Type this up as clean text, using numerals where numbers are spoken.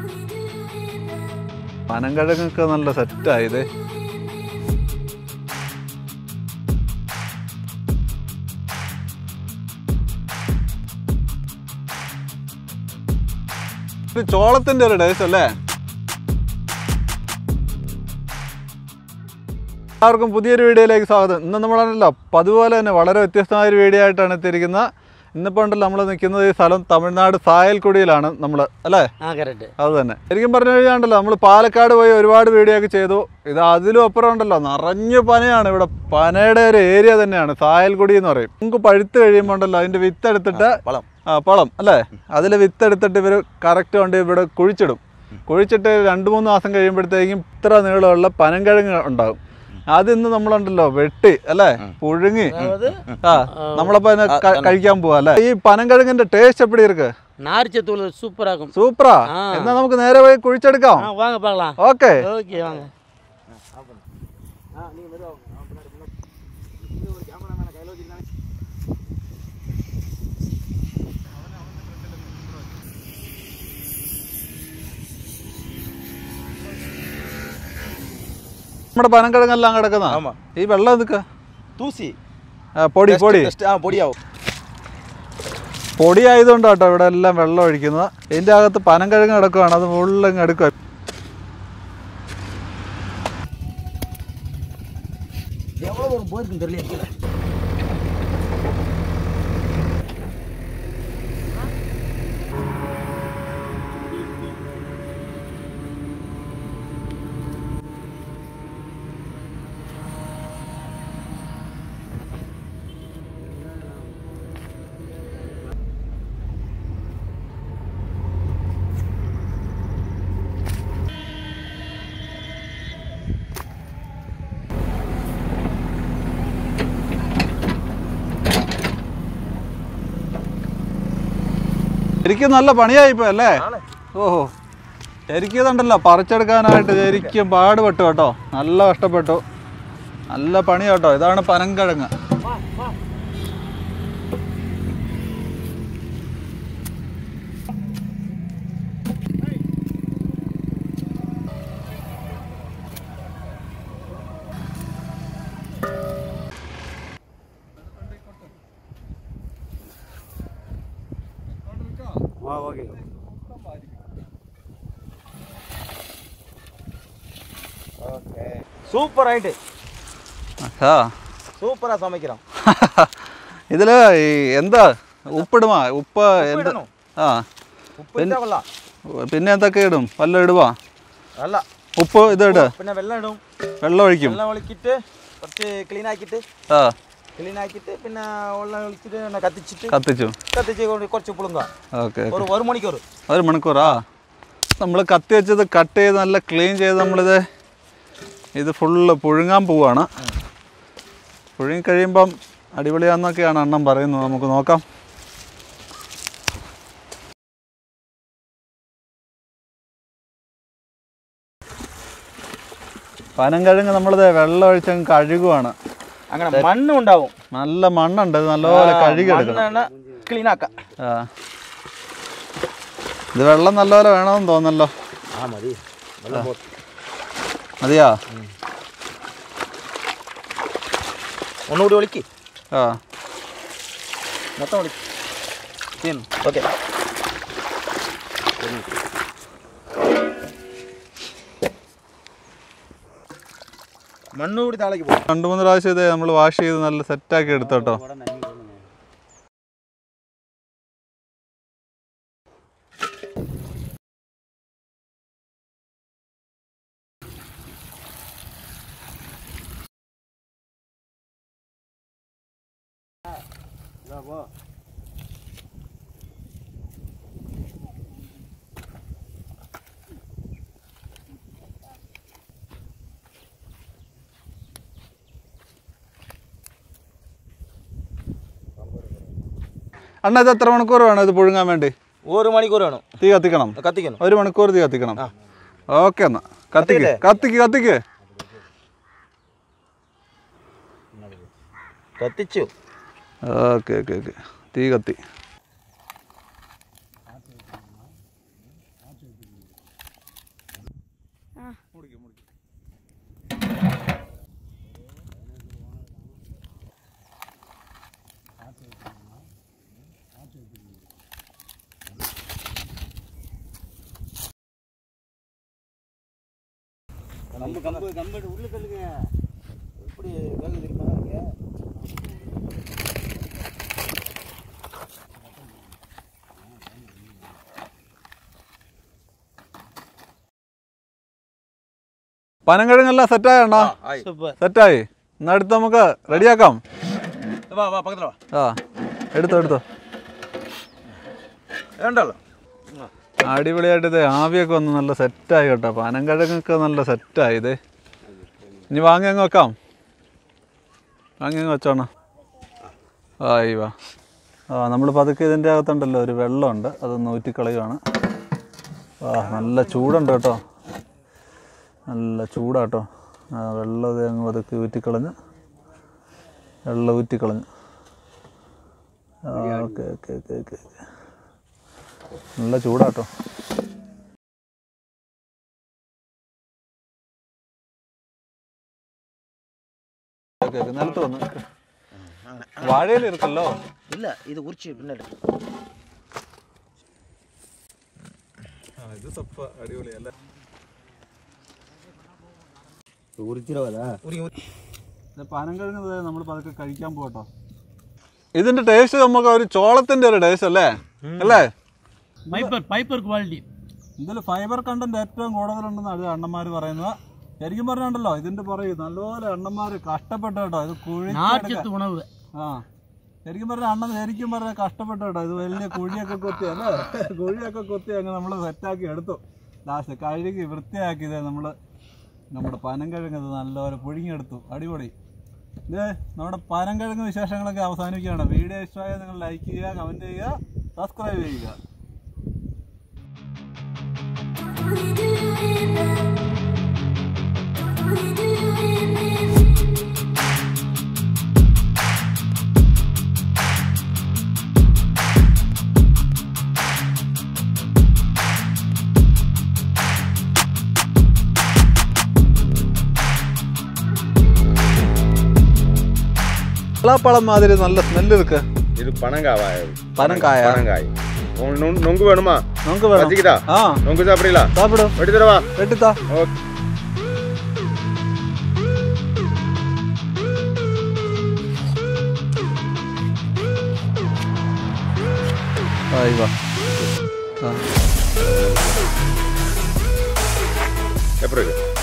പനങ്കിഴങ്ങൊക്കെ നല്ല സെറ്റായത്. ചോളത്തിന്റെ ഒരു ടേസ്റ്റ് അല്ലേ? എല്ലാവർക്കും പുതിയൊരു വീഡിയോയിലേക്ക് സ്വാഗതം. ഇന്ന് നമ്മളാണല്ലോ അതുപോലെ തന്നെ വളരെ വ്യത്യസ്തമായൊരു വീഡിയോ ആയിട്ടാണ് എത്തിയിരിക്കുന്നത്. ഇന്നിപ്പോൾ ഉണ്ടല്ലോ നമ്മൾ നിൽക്കുന്നത് ഈ സ്ഥലം തമിഴ്നാട് സായൽക്കുടിയിലാണ് നമ്മൾ, അല്ലേ? അത് തന്നെ. ശരിക്കും പറഞ്ഞു കഴിഞ്ഞാണ്ടല്ലോ നമ്മൾ പാലക്കാട് പോയി ഒരുപാട് വീഡിയോ ഒക്കെ ചെയ്തു. ഇത് അതിലും അപ്പുറം ഉണ്ടല്ലോ നിറഞ്ഞ പനയാണ്. ഇവിടെ പനയുടെ ഒരു ഏരിയ തന്നെയാണ് സായൽക്കുടി എന്ന് പറയും. നമുക്ക് പഴുത്ത് കഴിയുമ്പോൾ ഉണ്ടല്ലോ അതിൻ്റെ വിത്തെടുത്തിട്ട് പളം അല്ലേ, അതിൽ വിത്തെടുത്തിട്ട് ഇവർ കറക്റ്റ് കൊണ്ട് ഇവിടെ കുഴിച്ചിടും. കുഴിച്ചിട്ട് 2-3 മാസം കഴിയുമ്പോഴത്തേക്കും ഇത്ര നീളമുള്ള പനങ്കിഴങ്ങ് ഉണ്ടാകും. അതിന്ന് നമ്മളുണ്ടല്ലോ വെട്ടി അല്ലേ, പുഴുങ്ങി നമ്മളപ്പോ കഴിക്കാൻ പോവാ അല്ലേ. ഈ പനങ്കിഴങ്ങിന്റെ ടേസ്റ്റ് എപ്പടി ഇருக்கு? സൂപ്പറാ. എന്നാ നമുക്ക് നേരെ പോയി കുഴിച്ചെടുക്കാം. ഓക്കെ. നമ്മുടെ പനങ്കിഴങ്ങെല്ലാം കിടക്കുന്ന ഈ വെള്ളം എന്തൊക്കെ പൊടി ആയതുകൊണ്ട് കേട്ടോ ഇവിടെ എല്ലാം വെള്ളം ഒഴിക്കുന്നത്. ഇതിൻ്റെ അകത്ത് പനങ്കിഴങ്ങ് കിടക്കുകയാണ്, അത് മുകളിലങ്ങ് എടുക്കുക. ശരിക്കും നല്ല പണിയായിപ്പോ അല്ലേ? ഓഹോ, ശരിക്കും ഇതുണ്ടല്ലോ പറിച്ചെടുക്കാനായിട്ട് ശരിക്കും പാടുപെട്ടു കേട്ടോ, നല്ല കഷ്ടപ്പെട്ടു, നല്ല പണി കേട്ടോ. ഇതാണ് പനങ്കിഴങ്ങ്. സൂപ്പർ ആയിട്ട് സൂപ്പറാ സമ്മതിക്കണം. ഇതില് എന്താ ഉപ്പിടുമാ? ഉപ്പ് പിന്നെ എന്തൊക്കെ ഇടും? വല്ല ഇടുവാ? ഉപ്പ് ഇത് ഇട്, പിന്നെ വെള്ളം ഇടും, വെള്ളം ഒഴിക്കും. വെള്ളം ഒഴിച്ചിട്ട് കുറച്ച് ക്ലീൻ ആക്കിയിട്ട് പിന്നെ വെള്ളം ഒഴിച്ചിട്ട് കത്തിച്ചു കുറച്ച് പുളുങ്ക. ഓക്കെ, ഒരു മണിക്കൂറാ. നമ്മൾ കത്തി വെച്ചത് കട്ട് ചെയ്ത് നല്ല ക്ലീൻ ചെയ്ത് ഇത് ഫുള്ള് പുഴുങ്ങാൻ പോവാണ്. പുഴുങ്ങി കഴിയുമ്പം അടിപൊളിയാന്നൊക്കെയാണ് അണ്ണൻ പറയുന്നത്. നമുക്ക് നോക്കാം. പനങ്കിഴങ്ങ് നമ്മളിത് വെള്ളം ഒഴിച്ചങ്ങ് കഴുകുവാണ്. അങ്ങനെ മണ്ണും ഉണ്ടാവും, നല്ല മണ്ണുണ്ട്, നല്ലപോലെ കഴുകി എടുക്കണം. ക്ലീൻ ആക്കാം. ഇത് വെള്ളം നല്ലപോലെ വേണമെന്ന് തോന്നല്ലോ. മതിയാ? ഒന്നുകൂടി ഒളിക്ക്. മൊത്തം ഒളിക്ക്. ഓക്കെ. മണ്ണുകൂടി താഴേക്ക് പോകും. 2-3 പ്രാവശ്യം ഇതേ നമ്മൾ വാഷ് ചെയ്ത് നല്ല സെറ്റാക്കി എടുത്തോട്ടോ. അണ്ണ ഇത് എത്ര മണിക്കൂർ വേണം ഇത് പുഴുങ്ങാൻ വേണ്ടി? 1 മണിക്കൂർ വേണം. തീ കത്തിക്കണം? 1 മണിക്കൂർ തീ കത്തിക്കണം. ഓക്കെ, എന്നാ കത്തിക്ക്. കത്തിച്ചു. ഓക്കെ, തീ കത്തി. கம்பு உள்ள கல்லுங்க எப்படி வேலை தெரியுமா இங்க പനങ്കിഴങ്ങെല്ലാം സെറ്റായോ അണ്ണാ? സെറ്റായി. എന്നാ അടുത്ത് നമുക്ക് റെഡിയാക്കാം. ആ എടുത്തോ എടുത്തോ. അടിപൊളിയായിട്ട് ഇത് ആവിയൊക്കെ വന്ന് നല്ല സെറ്റായി കേട്ടോ. പനങ്കിഴങ്ങൊക്കെ നല്ല സെറ്റായി. ഇത് ഇനി വാങ്ങി അങ്ങ് വെക്കാം. വാങ്ങി അങ്ങ് വെച്ചോണ. ആയി വാ. നമ്മൾ പതുക്കെ ഇതിൻ്റെ അകത്തുണ്ടല്ലോ ഒരു വെള്ളമുണ്ട്, അതൊന്ന് ഊറ്റിക്കളയുവാണ്. നല്ല ചൂടുണ്ട് കേട്ടോ, നല്ല ചൂടാട്ടോ. വെള്ളം ഇത് അങ്ങ് പതുക്കെ ഊറ്റിക്കളഞ്ഞ്, വെള്ളം ഊറ്റിക്കളഞ്ഞ്. Okay okay okay okay. നല്ല ചൂടാട്ടോ. Okay okay. നിലത്ത് വന്ന് വാഴയിൽ ഇരിക്കല്ലോ. ഇല്ല, ഇത് ഉറിച്ച് പിന്നെ ഇത് സപ്പ അടിപൊളിയല്ലേ. പനങ്കിഴങ്ങ് നമ്മൾ പതുക്കെ കഴിക്കാൻ പോകട്ടോ. ഇതിന്റെ ടേസ്റ്റ് നമുക്ക് ഒരു ചോളത്തിന്റെ ഒരു ടേസ്റ്റ് അല്ലേ? അല്ലേ? Fibre quality. ഇതിൽ ഫൈബർ കണ്ടന്റ് ഏറ്റവും കൂടുതലുണ്ടെന്ന് അത് അണ്ണന്മാർ പറയുന്നത്. ശരിക്കും പറഞ്ഞുണ്ടല്ലോ ഇതിന്റെ പറയും നല്ലപോലെ അണ്ണന്മാര് കഷ്ടപ്പെട്ടു കേട്ടോ. ഇത് ഉണവ്. ശരിക്കും പറഞ്ഞ അണ്ണൻ ശരിക്കും പറഞ്ഞ കഷ്ടപ്പെട്ടു കേട്ടോ. ഇത് വലിയ കുഴിയൊക്കെ കൊത്തി അല്ലേ, കുഴിയൊക്കെ കൊത്തി അങ്ങ് നമ്മൾ സെറ്റാക്കി എടുത്തു. ലാസ്റ്റ് കഴുകി വൃത്തിയാക്കി ഇത് നമ്മുടെ പനങ്കിഴങ്ങ് നല്ലപോലെ പുഴുങ്ങിയെടുത്തു. അടിപൊളി. ഇത് നമ്മുടെ പനങ്കിഴങ്ങ് വിശേഷങ്ങളൊക്കെ അവസാനിക്കുകയാണ്. വീഡിയോ ഇഷ്ടമായാൽ നിങ്ങൾ ലൈക്ക് ചെയ്യുക, കമൻറ്റ് ചെയ്യുക, സബ്സ്ക്രൈബ് ചെയ്യുക. பழம் மாதிரி நல்ல ஸ்மெல் இருக்கு. இது பனங்காய். பனங்காயா? பனங்காய். நொங்கு வேணுமா? நொங்கு வேணும். வச்சிக்கிட்டா? நொங்கு சாப்பிடல? சாப்பிடு. வெட்டி தரவா? வெட்டித்தா. ஓகே. ஆய் வா. எப்படி இருக்கு?